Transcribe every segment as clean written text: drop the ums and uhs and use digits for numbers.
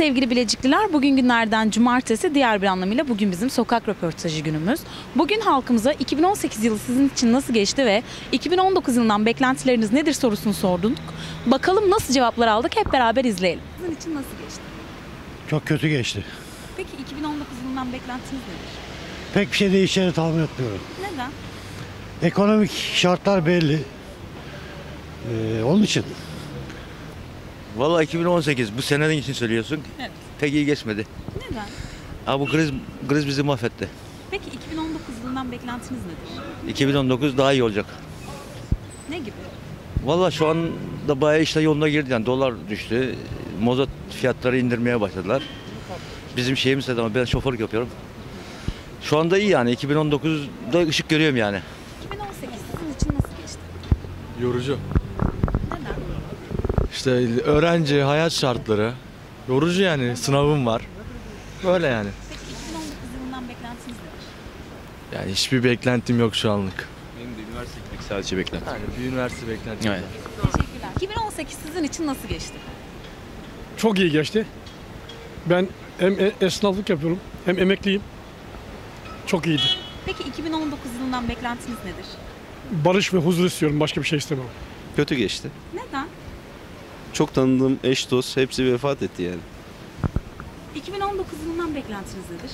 sevgili Bilecikliler, bugün günlerden cumartesi, diğer bir anlamıyla bugün bizim sokak röportajı günümüz. Bugün halkımıza 2018 yılı sizin için nasıl geçti ve 2019 yılından beklentileriniz nedir sorusunu sorduk. Bakalım nasıl cevaplar aldık, hep beraber izleyelim. Sizin için nasıl geçti? Çok kötü geçti. Peki 2019 yılından beklentiniz nedir? Pek bir şey değişeceğini tahmin etmiyorum. Neden? Ekonomik şartlar belli. Onun için. Vallahi 2018 bu senenin için söylüyorsun. Evet. Pek iyi geçmedi. Neden? Ha bu kriz bizi mahvetti. Peki 2019 yılından beklentiniz nedir? 2019 daha iyi olacak. Ne gibi? Vallahi şu anda bayağı işler yoluna girdi. Yani dolar düştü. Mazot fiyatları indirmeye başladılar. Bizim şeyimiz de ama ben şoförlük yapıyorum. Şu anda iyi yani. 2019'da ışık görüyorum yani. 2018 sizin için nasıl geçti? Yorucu. Neden? İşte öğrenci, hayat şartları. Yorucu yani. Sınavım var. Böyle yani. Peki 2019 yılından beklentiniz nedir? Yani hiçbir beklentim yok şu anlık. Benim de üniversite gitmek sadece beklentim. Yani bir üniversite beklentim Evet. var. Teşekkürler. 2018 sizin için nasıl geçti? Çok iyi geçti. Ben hem esnaflık yapıyorum hem emekliyim. Çok iyiydi. Peki 2019 yılından beklentiniz nedir? Barış ve huzur istiyorum. Başka bir şey istemem. Kötü geçti. Neden? Çok tanıdığım eş dost hepsi vefat etti yani. 2019 yılından beklentiniz nedir?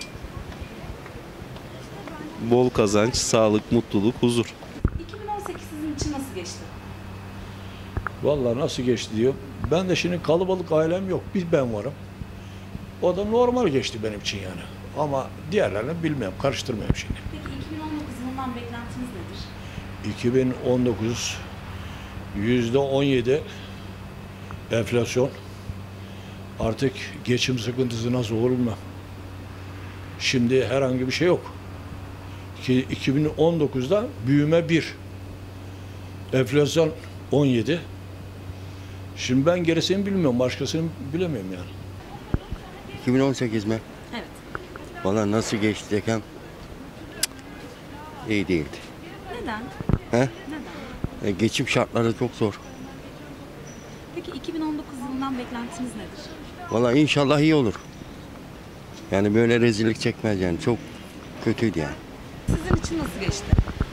Bol kazanç, sağlık, mutluluk, huzur. 2018 sizin için nasıl geçti? Vallahi nasıl geçti diyor. Ben de şimdi kalabalık ailem yok. Bir ben varım. O da normal geçti benim için yani. Ama diğerlerini bilmiyorum. Karıştırmayayım şimdi. Peki 2019 yılından beklentiniz nedir? 2019 %17 enflasyon. Artık geçim sıkıntısı nasıl olur mu? Şimdi herhangi bir şey yok. 2019'da büyüme 1. Enflasyon 17. Şimdi ben gerisini bilmiyorum. Başkasını bilemiyorum yani. 2018 mi? Evet. Valla nasıl geçti desem iyi değildi. Neden? He? Neden? Geçim şartları çok zor. Peki 2019 yılından beklentiniz nedir? Valla inşallah iyi olur. Yani böyle rezillik çekmez yani. Çok kötüydü yani. Sizin için nasıl geçti?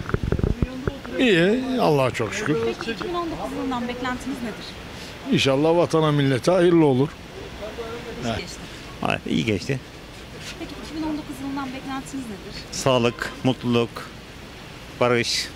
İyi. Allah'a çok şükür. Peki 2019 yılından beklentiniz nedir? İnşallah vatana millete hayırlı olur. Nasıl geçti? İyi geçti. Peki 2019 yılından beklentiniz nedir? Sağlık, mutluluk, barış.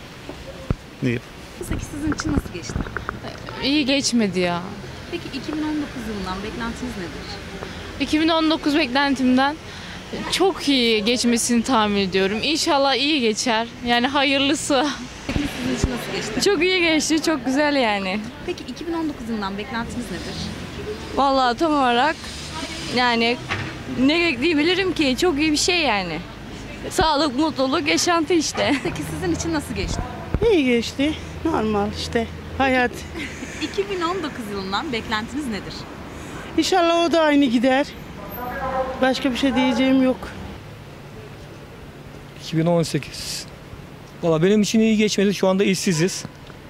2018 sizin için nasıl geçti? İyi geçmedi ya. Peki 2019 yılından beklentiniz nedir? 2019 beklentimden çok iyi geçmesini tahmin ediyorum. İnşallah iyi geçer. Yani hayırlısı. Peki sizin için nasıl geçti? Çok iyi geçti, çok güzel yani. Peki 2019 yılından beklentiniz nedir? Vallahi tam olarak yani ne diyebilirim ki? Çok iyi bir şey yani. Sağlık, mutluluk, yaşantı işte. Peki sizin için nasıl geçti? İyi geçti. Normal işte. Hayat. 2019 yılından beklentiniz nedir? İnşallah o da aynı gider. Başka bir şey diyeceğim yok. 2018. Valla benim için iyi geçmedi. Şu anda işsiziz.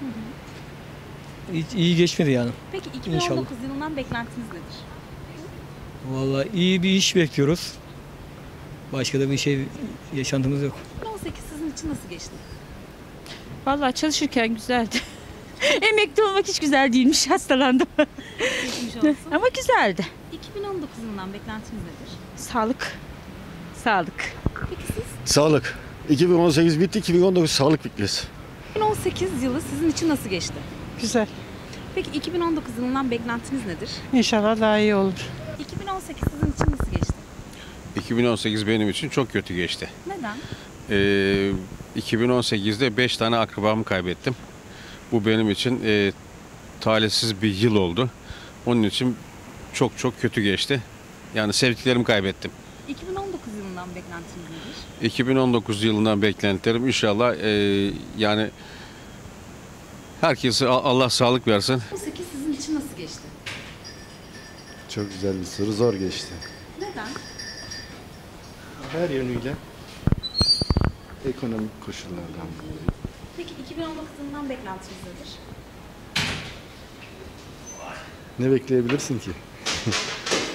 Hiç iyi geçmedi yani. Peki 2019 yılından beklentiniz nedir? Valla iyi bir iş bekliyoruz. Başka da bir şey yaşantımız yok. 2018 sizin için nasıl geçti? Vallahi çalışırken güzeldi. Emekli olmak hiç güzel değilmiş. Hastalandım. Geçmiş olsun. Ama güzeldi. 2019 yılından beklentiniz nedir? Sağlık. Sağlık. Peki siz? Sağlık. 2018 bitti, 2019 sağlık bekliyoruz. 2018 yılı sizin için nasıl geçti? Güzel. Peki 2019 yılından beklentiniz nedir? İnşallah daha iyi olur. 2018 sizin için nasıl geçti? 2018 benim için çok kötü geçti. Neden? 2018'de 5 tane akrabamı kaybettim. Bu benim için talihsiz bir yıl oldu. Onun için çok çok kötü geçti. Yani sevdiklerimi kaybettim. 2019 yılından beklentiniz nedir? 2019 yılından beklentilerim inşallah yani herkese Allah sağlık versin. 2018 sizin için nasıl geçti? Çok güzel bir soru, zor geçti. Neden? Her yönüyle ekonomik koşullardan dolayı. Peki 2019 yılından beklentiniz nedir? Ne bekleyebilirsin ki?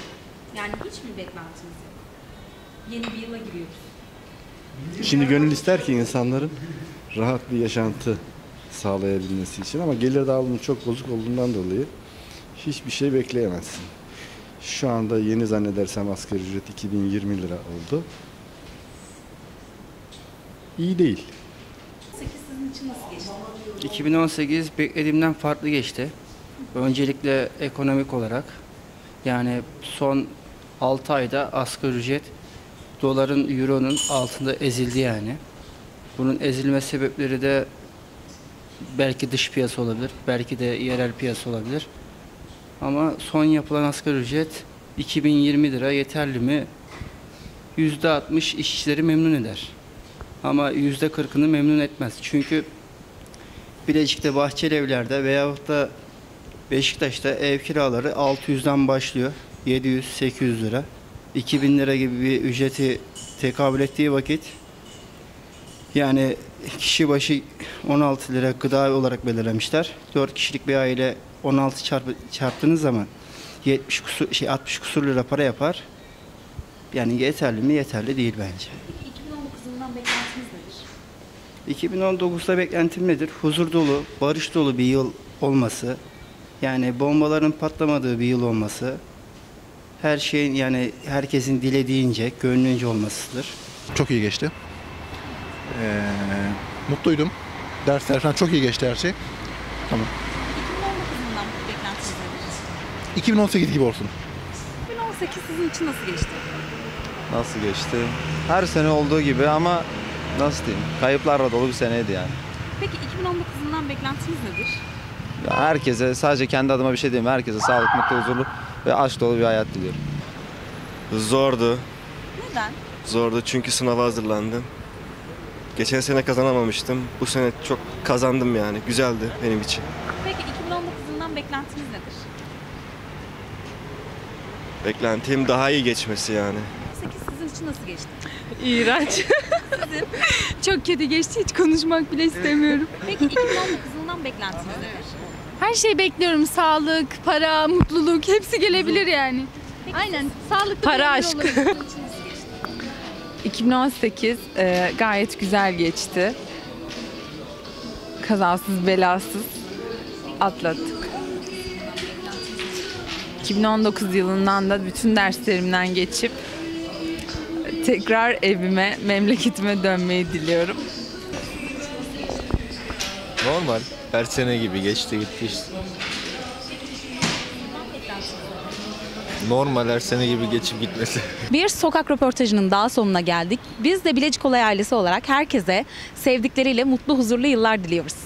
Yani hiç mi beklentiniz yok? Yeni bir yıla giriyoruz. Şimdi gönül ister ki insanların rahat bir yaşantı sağlayabilmesi için ama gelir dağılımı çok bozuk olduğundan dolayı hiçbir şey bekleyemezsin. Şu anda yeni zannedersem asgari ücret 2020 lira oldu. İyi değil. 8 sizin için nasıl geçti? 2018 beklediğimden farklı geçti. Öncelikle ekonomik olarak yani son 6 ayda asgari ücret doların, euronun altında ezildi yani. Bunun ezilme sebepleri de belki dış piyasa olabilir, belki de yerel piyasa olabilir. Ama son yapılan asgari ücret 2020 lira yeterli mi? %60 işçileri memnun eder. Ama %40'ını memnun etmez. Çünkü Bilecik'te Bahçelievler'de veyahut da Beşiktaş'ta ev kiraları 600'den başlıyor. 700-800 lira. 2000 lira gibi bir ücreti tekabül ettiği vakit yani kişi başı 16 lira gıda olarak belirlemişler. 4 kişilik bir aile 16 çarptığınız zaman 60 kusur lira para yapar. Yani yeterli mi? Yeterli değil bence. 2019 yılından beklentiniz nedir? 2019'da beklentim nedir? Huzur dolu, barış dolu bir yıl olması. Yani bombaların patlamadığı bir yıl olması. Her şeyin yani herkesin dilediğince, gönlünce olmasıdır. Çok iyi geçti. Mutluydum. Dersler falan çok iyi geçti her şey. Tamam. 2019 yılından beklentiniz nedir? 2018 gibi olsun. 2018 sizin için nasıl geçti? Nasıl geçti? Her sene olduğu gibi ama nasıl diyeyim? Kayıplarla dolu bir seneydi yani. Peki 2019 yılından beklentiniz nedir? Ya herkese, sadece kendi adıma bir şey diyeyim. Herkese sağlık, mutlu, huzurlu ve aşk dolu bir hayat diliyorum. Zordu. Neden? Zordu çünkü sınava hazırlandım. Geçen sene kazanamamıştım. Bu sene çok kazandım yani. Güzeldi benim için. Peki 2019 yılından beklentiniz nedir? Beklentim daha iyi geçmesi yani. 8 sizin için nasıl geçti? İğrenç. Sizin? Çok kötü geçti. Hiç konuşmak bile istemiyorum. Peki 2019 yılından beklentiniz nedir? Her şeyi bekliyorum. Sağlık, para, mutluluk hepsi gelebilir yani. Aynen. Sağlıklı Para, bir ömür aşk. olur. 2018 gayet güzel geçti. Kazasız belasız atlattık. 2019 yılından da bütün derslerimden geçip tekrar evime, memleketime dönmeyi diliyorum. Normal. Her sene gibi geçti gitti işte. Normal her sene gibi geçip gitmesi. Bir sokak röportajının daha sonuna geldik. Biz de Bilecik Olay ailesi olarak herkese sevdikleriyle mutlu, huzurlu yıllar diliyoruz.